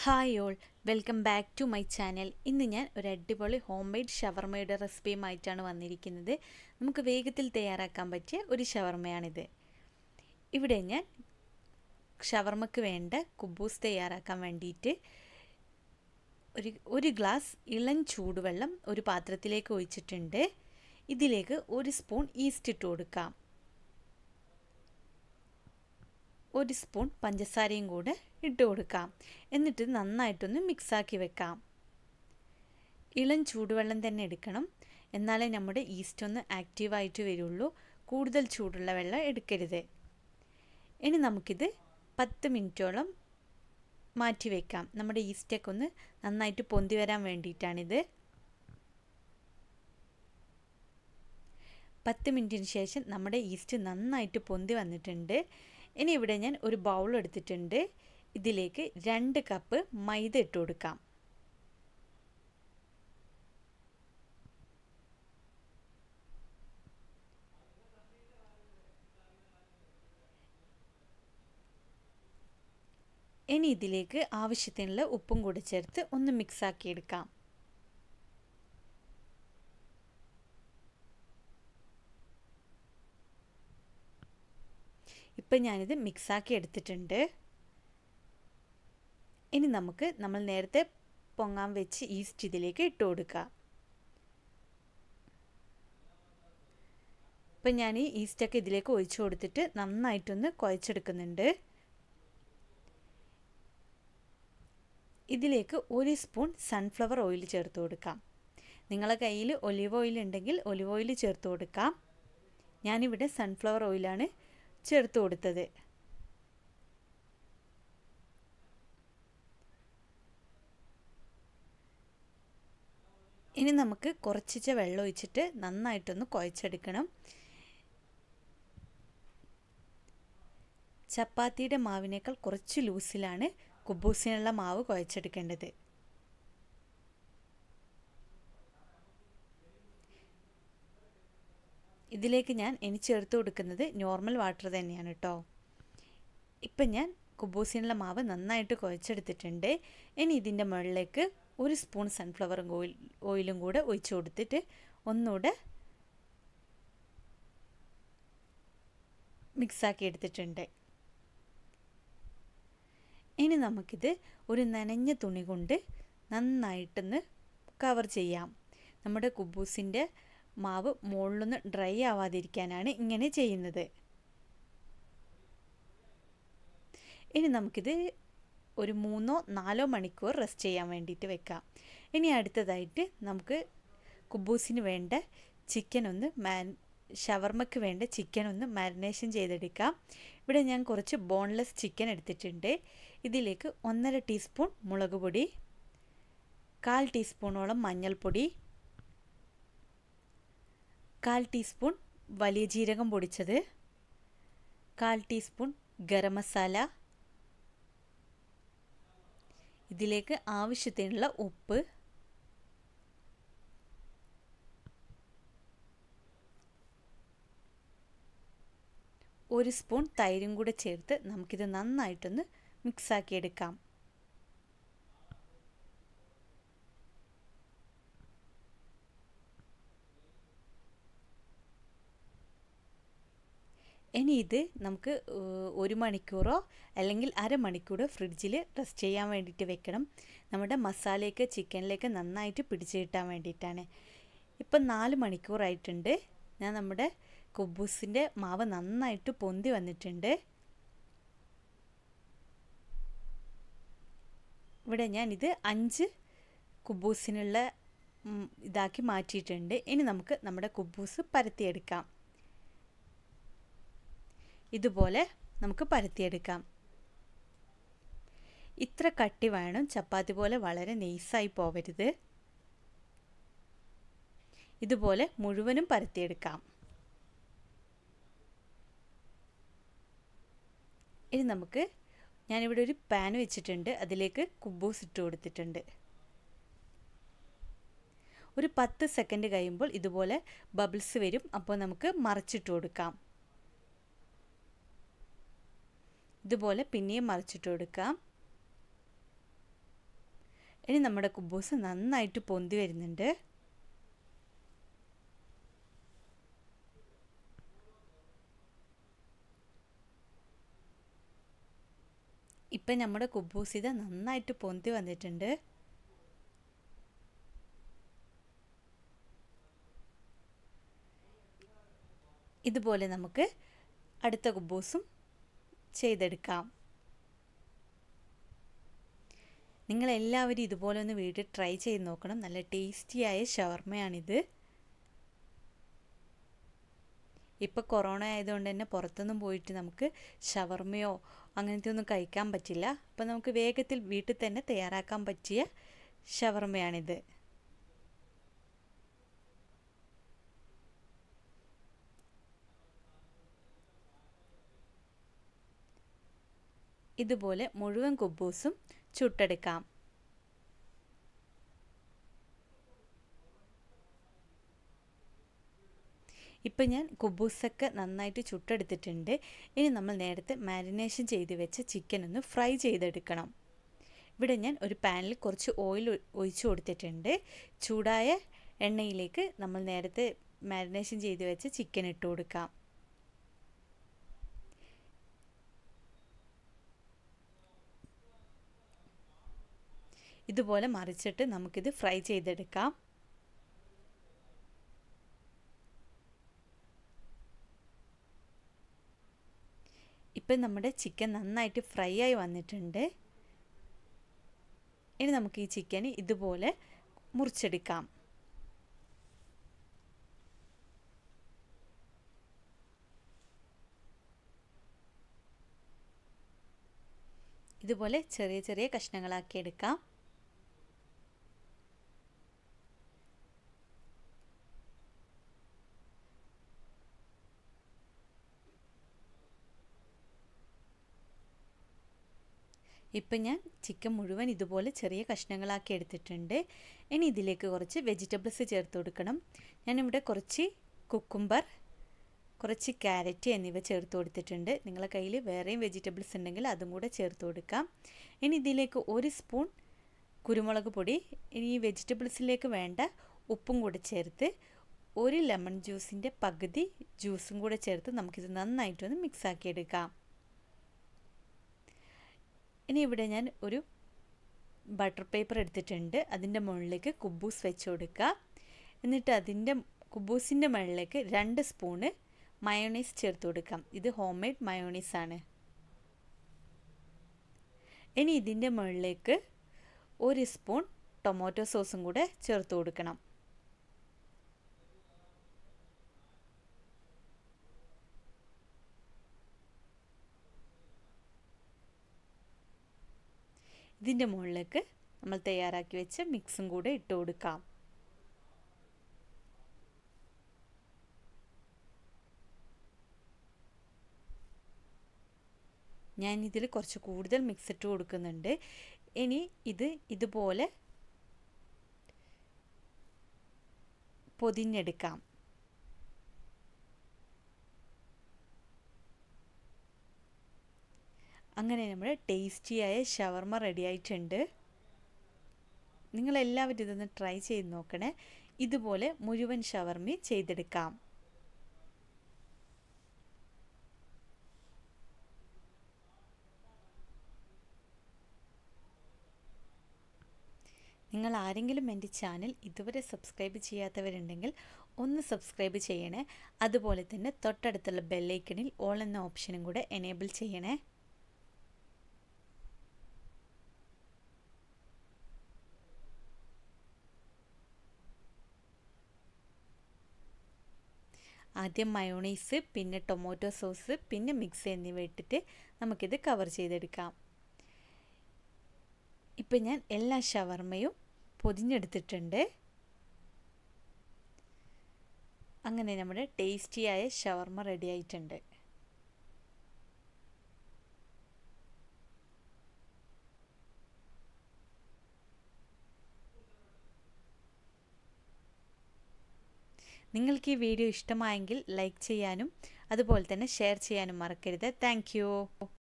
Hi all, welcome back to my channel. ഇന്ന് ഞാൻ ഒരു അടിപൊളി ഹോം മെയ്ഡ് ഷവർമയുടെ റെസിപ്പിയുമായിട്ടാണ് വന്നിരിക്കുന്നത്. നമുക്ക് വേഗത്തിൽ തയ്യാറാക്കാൻ പറ്റിയ ഒരു ഷവർമയാണിത്. ഇവിടെ ഞാൻ ഷവർമയ്ക്ക് വേണ്ട കുബൂസ് തയ്യാറാക്കാൻ വേണ്ടിയിട്ട് ഒരു ഗ്ലാസ് ഇളം ചൂടുവെള്ളം ഒരു പാത്രത്തിലേക്ക് ഒഴിച്ചിട്ടുണ്ട്. ഇതിലേക്ക് ഒരു സ്പൂൺ ഈസ്റ്റ് ഇട്ട് കൊടുക്കാം. ഒരു സ്പൂൺ പഞ്ചസാരയും കൂടെ ഇട്ട് കൊടുക്കാം. എന്നിട്ട് നന്നായിട്ടൊന്ന് മിക്സാക്കി വെക്കാം. ഇളം ചൂടുവെള്ളം തന്നെ എടുക്കണം, എന്നാലേ നമ്മുടെ ഈസ്റ്റ് ഒന്ന് ആക്റ്റീവായിട്ട് വരുള്ളൂ. കൂടുതൽ ചൂടുള്ള വെള്ളം എടുക്കരുത്. ഇനി നമുക്കിത് 10 മിനിറ്റോളം മാറ്റി വയ്ക്കാം. നമ്മുടെ ഈസ്റ്റൊക്കെ ഒന്ന് നന്നായിട്ട് പൊന്തി വരാൻ വേണ്ടിയിട്ടാണിത്. 10 മിനിറ്റിന് ശേഷം നമ്മുടെ ഈസ്റ്റ് നന്നായിട്ട് പൊന്തി വന്നിട്ടുണ്ട്. ഇനി ഇവിടെ ഞാൻ ഒരു ബൗൾ എടുത്തിട്ടുണ്ട്. ഇതിലേക്ക് 2 കപ്പ് മൈദ ഇട്ട് കൊടുക്കാം. ഇനി ഇതിലേക്ക് ആവശ്യത്തിനുള്ള ഉപ്പും കൂടി ചേർത്ത് ഒന്ന് മിക്സാക്കി എടുക്കാം. ഇപ്പം ഞാനിത് മിക്സാക്കി എടുത്തിട്ടുണ്ട്. ഇനി നമ്മൾ നേരത്തെ പൊങ്ങാൻ വെച്ച് ഈസ്റ്റ് ഇതിലേക്ക് ഇട്ട് കൊടുക്കാം. ഇപ്പം ഞാൻ ഈ ഈസ്റ്റൊക്കെ ഇതിലേക്ക് ഒഴിച്ചു കൊടുത്തിട്ട് നന്നായിട്ടൊന്ന് കുഴച്ചെടുക്കുന്നുണ്ട്. ഇതിലേക്ക് 1 സ്പൂൺ സൺഫ്ലവർ ഓയിൽ ചേർത്ത് കൊടുക്കാം. നിങ്ങളുടെ കയ്യിൽ ഒലിവ് ഓയിൽ ഉണ്ടെങ്കിൽ ഒലിവ് ഓയിൽ ചേർത്ത് കൊടുക്കാം. ഞാനിവിടെ സൺഫ്ലവർ ഓയിലാണ് ചേർത്ത് കൊടുത്തത്. ഇനി നമുക്ക് കുറച്ച് വെള്ളം ഒഴിച്ചിട്ട് നന്നായിട്ടൊന്ന് കുഴച്ചെടുക്കണം. ചപ്പാത്തിയുടെ മാവിനേക്കാൾ കുറച്ച് ലൂസിലാണ് കുബൂസിനുള്ള മാവ് കുഴച്ചെടുക്കേണ്ടത്. ഇതിലേക്ക് ഞാൻ ഇനി ചേർത്ത് കൊടുക്കുന്നത് നോർമൽ വാട്ടർ തന്നെയാണ് കേട്ടോ. ഇപ്പം ഞാൻ കുബൂസിനുള്ള മാവ് നന്നായിട്ട് കുഴച്ചെടുത്തിട്ടുണ്ട്. ഇനി ഇതിൻ്റെ മുകളിലേക്ക് 1 സ്പൂൺ സൺഫ്ലവർ ഓയിലും കൂടെ ഒഴിച്ചു കൊടുത്തിട്ട് ഒന്നുകൂടെ മിക്സാക്കി എടുത്തിട്ടുണ്ട്. ഇനി നമുക്കിത് ഒരു നനഞ്ഞ തുണി കൊണ്ട് നന്നായിട്ടൊന്ന് കവർ ചെയ്യാം. നമ്മുടെ കുബൂസിൻ്റെ മാവ് മുകളിലൊന്ന് ഡ്രൈ ആവാതിരിക്കാനാണ് ഇങ്ങനെ ചെയ്യുന്നത്. ഇനി നമുക്കിത് ഒരു 3-4 മണിക്കൂർ റെസ്റ്റ് ചെയ്യാൻ വേണ്ടിയിട്ട് വെക്കാം. ഇനി അടുത്തതായിട്ട് നമുക്ക് കുബൂസിന് വേണ്ട ഷവർമയ്ക്ക് വേണ്ട ചിക്കൻ ഒന്ന് മാരിനേഷൻ ചെയ്തെടുക്കാം. ഇവിടെ ഞാൻ കുറച്ച് ബോൺലെസ് ചിക്കൻ എടുത്തിട്ടുണ്ട്. ഇതിലേക്ക് 1.5 ടീസ്പൂൺ മുളക് പൊടി, 1/4 ടീസ്പൂണോളം മഞ്ഞൾപ്പൊടി, 1/4 ടീസ്പൂൺ വലിയ ജീരകം പൊടിച്ചത്, 1/4 ടീസ്പൂൺ ഗരം മസാല, ഇതിലേക്ക് ആവശ്യത്തിനുള്ള ഉപ്പ്, ഒരു സ്പൂൺ തൈരും കൂടെ ചേർത്ത് നമുക്കിത് നന്നായിട്ടൊന്ന് മിക്സാക്കി എടുക്കാം. ഇനി ഇത് നമുക്ക് 1 മണിക്കൂറോ അല്ലെങ്കിൽ അരമണിക്കൂറോ ഫ്രിഡ്ജിൽ റെസ്റ്റ് ചെയ്യാൻ വേണ്ടിയിട്ട് വെക്കണം. നമ്മുടെ മസാലയൊക്കെ ചിക്കനിലേക്ക് നന്നായിട്ട് പിടിച്ച് കിട്ടാൻ വേണ്ടിയിട്ടാണ്. ഇപ്പം 4 മണിക്കൂറായിട്ടുണ്ട്. നമ്മുടെ കുബൂസിൻ്റെ മാവ് നന്നായിട്ട് പൊന്തി വന്നിട്ടുണ്ട്. ഇവിടെ ഞാനിത് 5 കുബൂസിനുള്ള ഇതാക്കി മാറ്റിയിട്ടുണ്ട്. ഇനി നമുക്ക് നമ്മുടെ കുബൂസ് പരത്തിയെടുക്കാം. ഇതുപോലെ നമുക്ക് പരത്തിയെടുക്കാം. ഇത്ര കട്ടി വേണം, ചപ്പാത്തി പോലെ വളരെ നൈസായി പോവരുത്. ഇതുപോലെ മുഴുവനും പരത്തിയെടുക്കാം. ഇനി ഞാനിവിടെ ഒരു പാൻ വെച്ചിട്ടുണ്ട്. അതിലേക്ക് കുബൂസ് ഇട്ട് കൊടുത്തിട്ടുണ്ട്. ഒരു 10 സെക്കൻഡ് കഴിയുമ്പോൾ ഇതുപോലെ ബബിൾസ് വരും. അപ്പോൾ നമുക്ക് മറിച്ചിട്ട് കൊടുക്കാം. ഇതുപോലെ പിന്നെയും മറിച്ചിട്ട് കൊടുക്കാം. ഇനി നമ്മുടെ കുബൂസ് നന്നായിട്ട് പൊന്തി വരുന്നുണ്ട്. ഇപ്പം നമ്മുടെ കുബൂസ് ഇത് നന്നായിട്ട് പൊന്തി വന്നിട്ടുണ്ട്. ഇതുപോലെ നമുക്ക് അടുത്ത കുബൂസും ചെയ്തെടുക്കാം. നിങ്ങളെല്ലാവരും ഇതുപോലെ ഒന്ന് വീട്ടിൽ ട്രൈ ചെയ്ത് നോക്കണം. നല്ല ടേസ്റ്റിയായ ഷവർമയാണിത്. ഇപ്പോൾ കൊറോണ ആയതുകൊണ്ട് തന്നെ പുറത്തൊന്നും പോയിട്ട് നമുക്ക് ഷവർമയോ അങ്ങനത്തെ ഒന്നും കഴിക്കാൻ പറ്റില്ല. അപ്പോൾ നമുക്ക് വേഗത്തിൽ വീട്ടിൽ തന്നെ തയ്യാറാക്കാൻ പറ്റിയ ഷവർമയാണിത്. ഇതുപോലെ മുഴുവൻ കുബൂസും ചുട്ടെടുക്കാം. ഇപ്പം ഞാൻ കുബൂസൊക്കെ നന്നായിട്ട് ചുട്ടെടുത്തിട്ടുണ്ട്. ഇനി നമ്മൾ നേരത്തെ മാരിനേഷൻ ചെയ്ത് വെച്ച ചിക്കൻ ഒന്ന് ഫ്രൈ ചെയ്തെടുക്കണം. ഇവിടെ ഞാൻ ഒരു പാനിൽ കുറച്ച് ഓയിൽ ഒഴിച്ചു കൊടുത്തിട്ടുണ്ട്. ചൂടായ എണ്ണയിലേക്ക് നമ്മൾ നേരത്തെ മാരിനേഷൻ ചെയ്ത് വെച്ച ചിക്കൻ ഇട്ട് കൊടുക്കാം. ഇതുപോലെ മറിച്ചിട്ട് നമുക്കിത് ഫ്രൈ ചെയ്തെടുക്കാം. ഇപ്പം നമ്മുടെ ചിക്കൻ നന്നായിട്ട് ഫ്രൈ ആയി വന്നിട്ടുണ്ട്. ഇനി നമുക്ക് ഈ ചിക്കൻ ഇതുപോലെ മുറിച്ചെടുക്കാം. ഇതുപോലെ ചെറിയ ചെറിയ കഷ്ണങ്ങളാക്കി എടുക്കാം. ഇപ്പം ഞാൻ ചിക്കൻ മുഴുവൻ ഇതുപോലെ ചെറിയ കഷ്ണങ്ങളാക്കി എടുത്തിട്ടുണ്ട്. ഇനി ഇതിലേക്ക് കുറച്ച് വെജിറ്റബിൾസ് ചേർത്ത് കൊടുക്കണം. ഞാനിവിടെ കുറച്ച് കുക്കുംബർ, കുറച്ച് ക്യാരറ്റ് എന്നിവ ചേർത്ത് കൊടുത്തിട്ടുണ്ട്. നിങ്ങളുടെ കയ്യിൽ വേറെയും വെജിറ്റബിൾസ് ഉണ്ടെങ്കിൽ അതും കൂടെ ചേർത്ത് കൊടുക്കാം. ഇനി ഇതിലേക്ക് 1 സ്പൂൺ കുരുമുളക് പൊടി, ഇനി ഈ വെജിറ്റബിൾസിലേക്ക് വേണ്ട ഉപ്പും കൂടെ ചേർത്ത് 1 ലെമൺ ജ്യൂസിൻ്റെ പകുതി ജ്യൂസും കൂടെ ചേർത്ത് നമുക്കിത് നന്നായിട്ടൊന്ന് മിക്സാക്കി എടുക്കാം. ഇനി ഇവിടെ ഞാൻ ഒരു ബട്ടർ പേപ്പർ എടുത്തിട്ടുണ്ട്. അതിൻ്റെ മുകളിലേക്ക് കുബൂസ് വെച്ച് കൊടുക്കുക. എന്നിട്ട് കുബൂസിൻ്റെ മുകളിലേക്ക് 2 സ്പൂണ് മയോണൈസ് ചേർത്ത് കൊടുക്കാം. ഇത് ഹോം മെയ്ഡ് മയോണൈസ് ആണ്. ഇനി ഇതിൻ്റെ മുകളിലേക്ക് 1 സ്പൂൺ ടൊമാറ്റോ സോസും കൂടെ ചേർത്ത് കൊടുക്കണം. ഇതിൻ്റെ മുകളിലേക്ക് നമ്മൾ തയ്യാറാക്കി വെച്ച മിക്സും കൂടെ ഇട്ട് കൊടുക്കാം. ഞാൻ ഇതിൽ കുറച്ച് കൂടുതൽ മിക്സ് ഇട്ട് കൊടുക്കുന്നുണ്ട്. ഇനി ഇതുപോലെ പൊതിഞ്ഞെടുക്കാം. അങ്ങനെ നമ്മുടെ ടേസ്റ്റിയായ ഷവർമ റെഡി ആയിട്ടുണ്ട്. നിങ്ങളെല്ലാവരും ഇതൊന്ന് ട്രൈ ചെയ്ത് നോക്കണേ. ഇതുപോലെ മുഴുവൻ ഷവർമയും ചെയ്തെടുക്കാം. നിങ്ങൾ ആരെങ്കിലും എൻ്റെ ചാനൽ ഇതുവരെ സബ്സ്ക്രൈബ് ചെയ്യാത്തവരുണ്ടെങ്കിൽ ഒന്ന് സബ്സ്ക്രൈബ് ചെയ്യണേ. അതുപോലെ തന്നെ തൊട്ടടുത്തുള്ള ബെല്ലൈക്കണിൽ ഓൾ എന്ന ഓപ്ഷനും കൂടെ എനേബിൾ ചെയ്യണേ. ആദ്യം മയോണൈസ്, പിന്നെ ടൊമാറ്റോ സോസ്, പിന്നെ മിക്സ് എന്നിവ ഇട്ടിട്ട് നമുക്കിത് കവർ ചെയ്തെടുക്കാം. ഇപ്പം ഞാൻ എല്ലാ ഷവർമയും പൊതിഞ്ഞെടുത്തിട്ടുണ്ട്. അങ്ങനെ നമ്മുടെ ടേസ്റ്റിയായ ഷവർമ റെഡി ആയിട്ടുണ്ട്. നിങ്ങൾക്ക് ഈ വീഡിയോ ഇഷ്ടമായെങ്കിൽ ലൈക്ക് ചെയ്യാനും അതുപോലെ തന്നെ ഷെയർ ചെയ്യാനും മറക്കരുത്. Thank U.